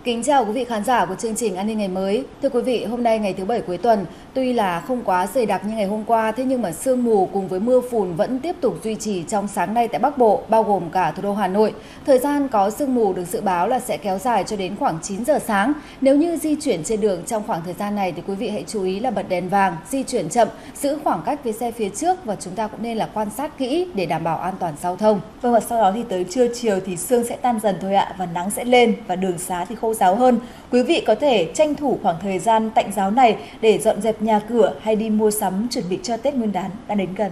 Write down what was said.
Kính chào quý vị khán giả của chương trình An ninh ngày mới. Thưa quý vị, hôm nay ngày thứ Bảy cuối tuần, tuy là không quá dày đặc như ngày hôm qua, thế nhưng mà sương mù cùng với mưa phùn vẫn tiếp tục duy trì trong sáng nay tại Bắc Bộ, bao gồm cả thủ đô Hà Nội. Thời gian có sương mù được dự báo là sẽ kéo dài cho đến khoảng 9 giờ sáng. Nếu như di chuyển trên đường trong khoảng thời gian này thì quý vị hãy chú ý là bật đèn vàng, di chuyển chậm, giữ khoảng cách với xe phía trước và chúng ta cũng nên là quan sát kỹ để đảm bảo an toàn giao thông. Vâng, và sau đó thì tới trưa chiều thì sương sẽ tan dần thôi ạ, và nắng sẽ lên và đường xá thì khô ráo hơn. Quý vị có thể tranh thủ khoảng thời gian tạnh giáo này để dọn dẹp nhà cửa hay đi mua sắm chuẩn bị cho Tết Nguyên đán đã đến gần.